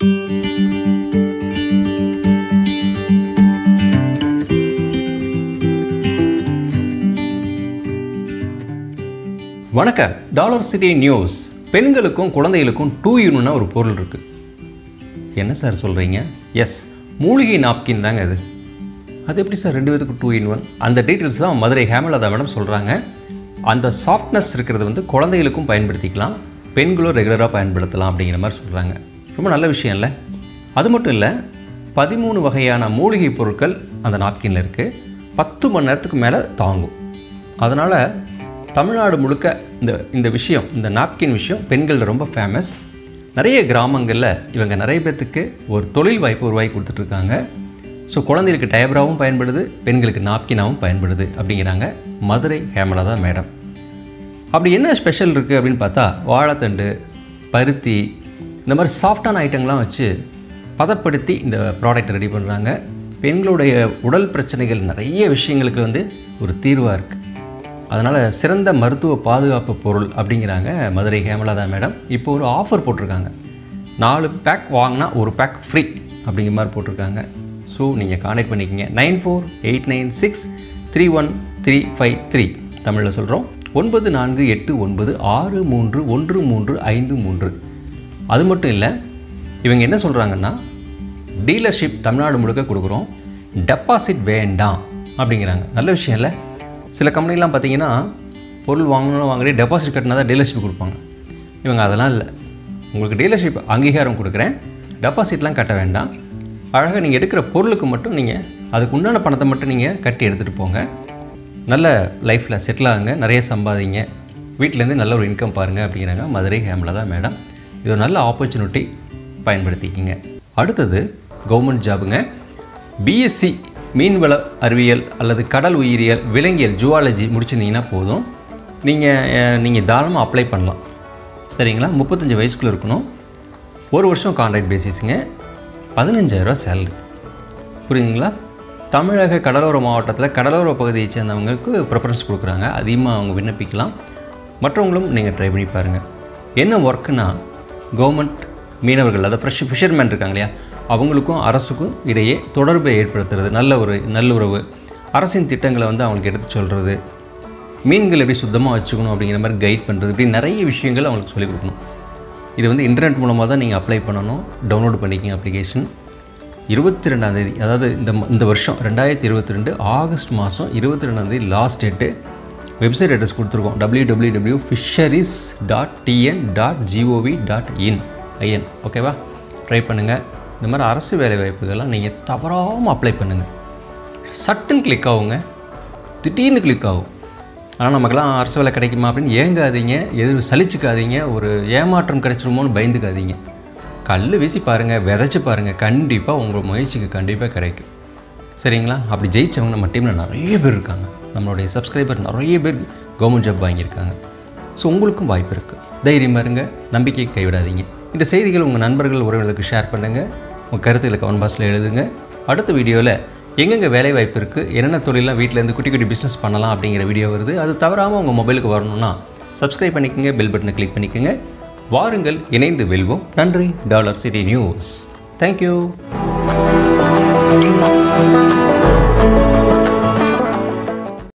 வணக்கம். Dollar city news. பெண்களுக்கும் குழந்தைகளுக்கும் 2 ஒரு பொருள் இருக்குது. என்ன சார் சொல்கிறீங்க? எஸ், மூலிகை நாப்கின் தாங்க அது. அது எப்படி சார் 2 பேருக்கு 2 in 1? அந்த டீட்டெயில்ஸ் தான் மதுரை ஹேமலதா மேடம் சொல்கிறாங்க. அந்த சாஃப்ட்னஸ் இருக்கிறது வந்து குழந்தைகளுக்கும் பயன்படுத்திக்கலாம், பெண்களும் ரெகுலராக பயன்படுத்தலாம் அப்படிங்கிற மாதிரி சொல்கிறாங்க. ரொம்ப நல்ல விஷயம் இல்லை? அது மட்டும் இல்லை, 13 வகையான மூலிகை பொருட்கள் அந்த நாப்கினில் இருக்குது. 10 மணி நேரத்துக்கு மேலே தாங்கும். அதனால் தமிழ்நாடு முழுக்க இந்த விஷயம், இந்த நாப்கின் விஷயம் பெண்களில் ரொம்ப ஃபேமஸ். நிறைய கிராமங்களில் இவங்க நிறைய பேர்த்துக்கு ஒரு தொழில் வாய்ப்பு உருவாக்கி கொடுத்துட்ருக்காங்க. ஸோ குழந்தைகளுக்கு டயபராகவும் பயன்படுது, பெண்களுக்கு நாப்கினாகவும் பயன்படுது அப்படிங்கிறாங்க மதுரை ஹேமலதா மேடம். அப்படி என்ன ஸ்பெஷல் இருக்குது அப்படின்னு பார்த்தா, வாழைத்தண்டு, பருத்தி, இந்த மாதிரி சாஃப்டான ஐட்டங்கள்லாம் வச்சு பதப்படுத்தி இந்த ப்ராடக்ட் ரெடி பண்ணுறாங்க. பெண்களுடைய உடல் பிரச்சனைகள் நிறைய விஷயங்களுக்கு வந்து ஒரு தீர்வாக இருக்குது. அதனால் சிறந்த மருத்துவ பாதுகாப்பு பொருள் அப்படிங்கிறாங்க மதுரை ஹேமலதா மேடம். இப்போ ஒரு ஆஃபர் போட்டிருக்காங்க. 4 பேக் வாங்கினா 1 பேக் ஃப்ரீ அப்படிங்கிற மாதிரி போட்டிருக்காங்க. ஸோ நீங்கள் கான்டெக்ட் பண்ணிக்கங்க. 9489631353 தமிழில் சொல்கிறோம். 9489631353. அது மட்டும் இல்லை, இவங்க என்ன சொல்கிறாங்கன்னா, டீலர்ஷிப் தமிழ்நாடு முழுக்க கொடுக்குறோம், டெபாசிட் வேண்டாம் அப்படிங்கிறாங்க. நல்ல விஷயம் இல்லை? சில கம்பெனிலாம் பார்த்தீங்கன்னா பொருள் வாங்கினே டெபாசிட் கட்டினா தான் டீலர்ஷிப் கொடுப்பாங்க. இவங்க அதெல்லாம் இல்லை. உங்களுக்கு டீலர்ஷிப் அங்கீகாரம் கொடுக்குறேன், டெபாசிட்லாம் கட்ட வேண்டாம். அழகாக நீங்கள் எடுக்கிற பொருளுக்கு மட்டும் நீங்கள் அதுக்கு உண்டான பணத்தை மட்டும் நீங்கள் கட்டி எடுத்துகிட்டு போங்க. நல்ல லைஃப்பில் செட்டில் ஆகுங்க, நிறைய சம்பாதிங்க, வீட்டிலேருந்து நல்ல ஒரு இன்கம் பாருங்கள் அப்படிங்கிறாங்க மதுரை ஹேமலதா மேடம். இது ஒரு நல்ல ஆப்பர்ச்சுனிட்டி, பயன்படுத்திக்கிங்க. அடுத்தது கவர்மெண்ட் ஜாபுங்க. பிஎஸ்சி மீன்வள அறிவியல் அல்லது கடல் உயிரியல், விலங்கியல், ஜுவாலஜி முடிச்சிருந்தீங்கன்னா போதும். நீங்கள் தாராளமாக அப்ளை பண்ணலாம். சரிங்களா? 35 வயசுக்குள்ளே இருக்கணும். 1 வருஷம் கான்ட்ராக்ட் பேசிஸுங்க. 15,000 சேலரி. புரியுதுங்களா? தமிழக கடலோர மாவட்டத்தில் கடலோர பகுதியை சேர்ந்தவங்களுக்கு ப்ரிஃபரன்ஸ் கொடுக்குறாங்க. அதிகமாக அவங்க விண்ணப்பிக்கலாம். மற்றவங்களும் நீங்கள் ட்ரை பண்ணி பாருங்கள். என்ன ஒர்க்குனா, கவர்மெண்ட் மீனவர்கள், அதை ஃபிஷர்மேன் இருக்காங்க இல்லையா, அவங்களுக்கும் அரசுக்கும் இடையே தொடர்பை ஏற்படுத்துறது, நல்லுறவு, அரசின் திட்டங்களை வந்து அவங்களுக்கு எடுத்து சொல்கிறது, மீன்கள் எப்படி சுத்தமாக வச்சுக்கணும் அப்படிங்கிற மாதிரி கைட் பண்ணுறது, இப்படி நிறைய விஷயங்கள் அவங்களுக்கு சொல்லிக் கொடுக்கணும். இது வந்து இன்டர்நெட் மூலமாக தான் நீங்கள் அப்ளை பண்ணணும். டவுன்லோட் பண்ணிக்கிங்க அப்ளிகேஷன். 22ஆம் தேதி, அதாவது இந்த வருஷம் 2022 ஆகஸ்ட் மாதம் 22ஆம் தேதி லாஸ்ட் டேட்டு. வெப்சைட் அட்ரஸ் கொடுத்துருக்கோம், www.fisheries.tn.gov.in. ஓகேவா? ட்ரை பண்ணுங்கள். இந்த மாதிரி அரசு வேலைவாய்ப்புகள்லாம் நீங்கள் தவறாமல் அப்ளை பண்ணுங்கள். சட்டுன்னு கிளிக் ஆகுங்க, திடீர்னு கிளிக் ஆகும். ஆனால் நமக்கெல்லாம் அரசு வேலை கிடைக்குமா அப்படின்னு ஏங்காதீங்க, எதுவும் சலிச்சுக்காதீங்க, ஒரு ஏமாற்றம் கிடைச்சிருமோன்னு பயந்துக்காதீங்க. கல் வீசி பாருங்கள், விதைச்சி பாருங்கள், கண்டிப்பாக உங்கள் முயற்சிக்கு கண்டிப்பாக கிடைக்கும். சரிங்களா? அப்படி ஜெயித்தவங்க நம்ம டீமில் நிறைய பேர் இருக்காங்க. நம்மளுடைய சப்ஸ்கிரைபர் நிறைய பேர் கவர்மெண்ட் ஜாப் வாங்கியிருக்காங்க. ஸோ உங்களுக்கும் வாய்ப்பு இருக்குது. தைரியமாக இருங்க, நம்பிக்கையை கைவிடாதீங்க. இந்த செய்திகள் உங்கள் நண்பர்கள், உறவினர்களுக்கு ஷேர் பண்ணுங்கள். உங்கள் கருத்துக்களை கமெண்ட் பாக்ஸில் எழுதுங்க. அடுத்த வீடியோவில் எங்கெங்கே வேலை வாய்ப்பு இருக்குது, என்னென்ன தொழிலாம் வீட்டிலேருந்து குட்டி குட்டி பிஸ்னஸ் பண்ணலாம் அப்படிங்கிற வீடியோ வருது. அது தவறாமல் உங்கள் மொபைலுக்கு வரணும்னா சப்ஸ்கிரைப் பண்ணிக்கோங்க, பெல் பட்டனை கிளிக் பண்ணிக்கோங்க. வாருங்கள், இணைந்து வெல்வோம். நன்றி. Dollar city news. தேங்க்யூ.